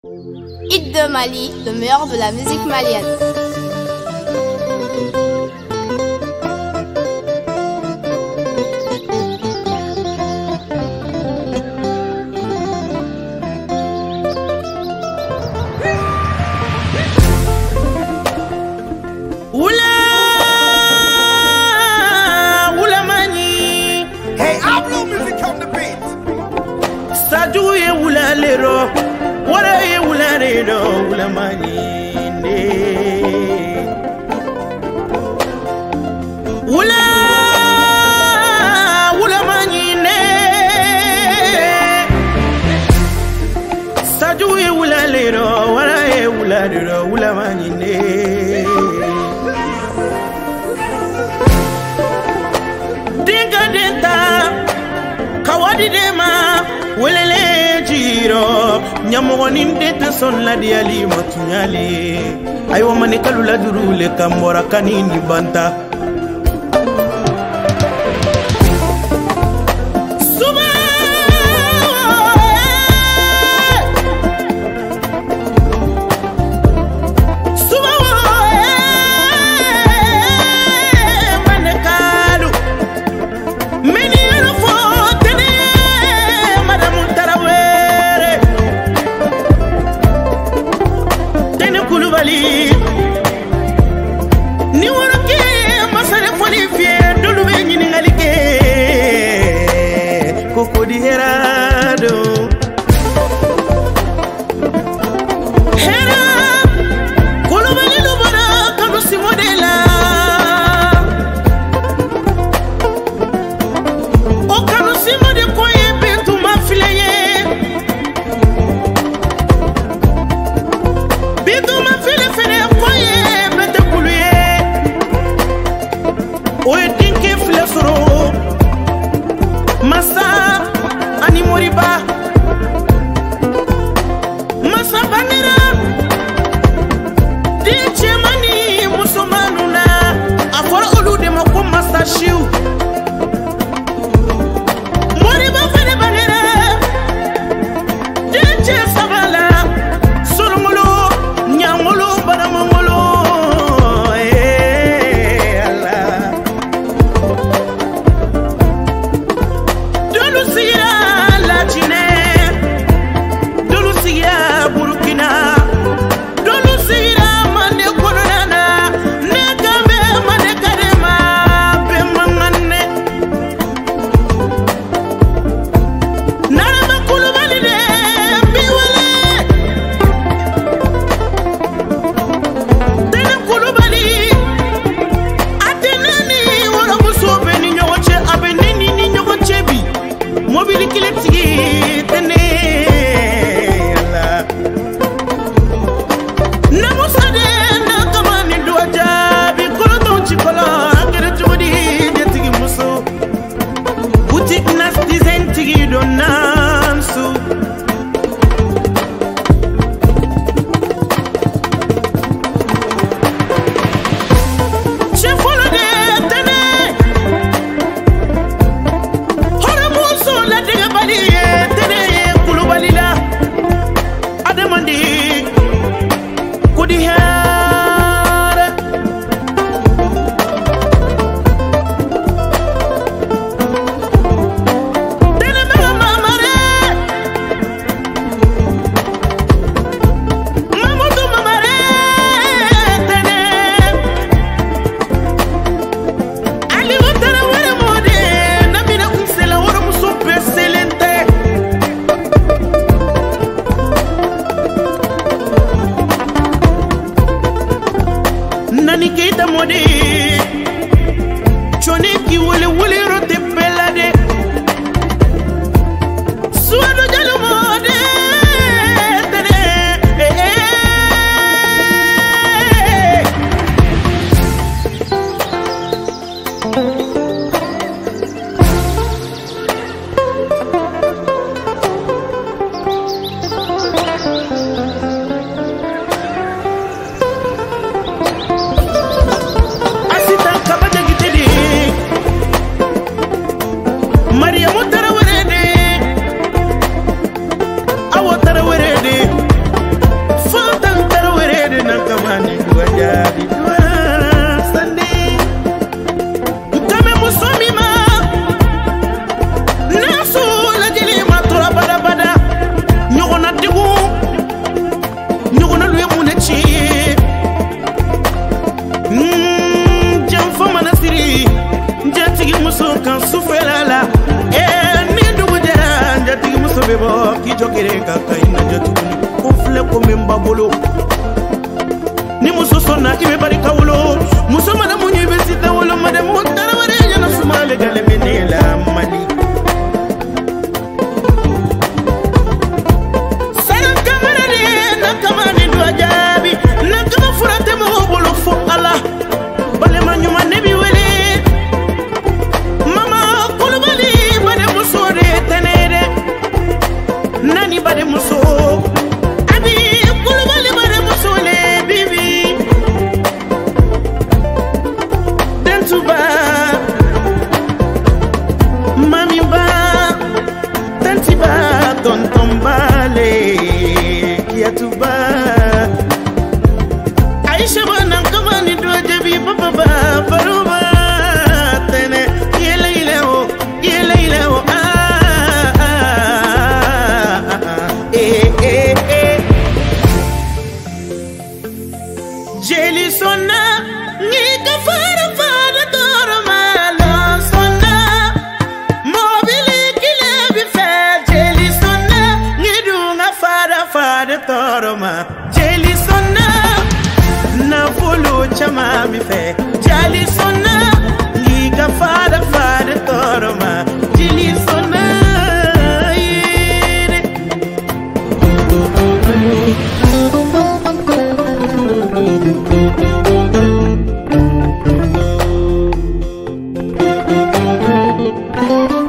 Hit de Mali, le meilleur de la musique malienne. Nyamogonin de son la diali matunyale ayo mane kalula durule kambora kanini banta kan sufela la ni dugu jɛra jatigi muso bɛ bɔ k'i jɔ kere ka ka i lajɛ tuguni ko filɛ ko min b'a bolo ni muso sɔnna i bɛ barika wolo muso mana mun i bɛ sita wolo madamu tarawele ɲɛna suma le gale bɛ ne la Mali saran kamara de na kama ni do jaabi na kama fura tɛ mɔgɔ bolo fo Ala balema ɲuman ne bi wele mama Kulubali bade muso de tɛnɛ dɛ nani bade muso abi Kulubali bade muso le bibi dentuba mami ba tantiba tonton bale kiyatuba Aisha bana kama ni do jabi papa ba baruba tene yele o jeli sonna ni ka fara toro malo sonna mobile kile bi fe jeli sonna ni du nga fara toro ma jeli sonna na fulu chama mi fe jeli sonna ni ka fara toro ma jeli sonna Thank you.